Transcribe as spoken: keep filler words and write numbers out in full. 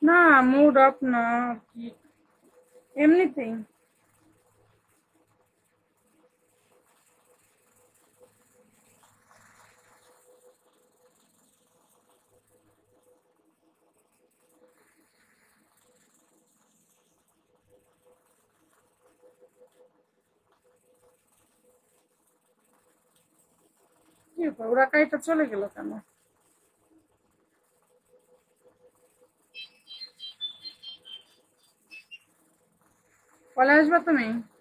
না, mood of না কি, এমনিতেই। কি ব্যাপার, ওরা কাইটা চলে গেল কেন? কলে আসবা তুমি?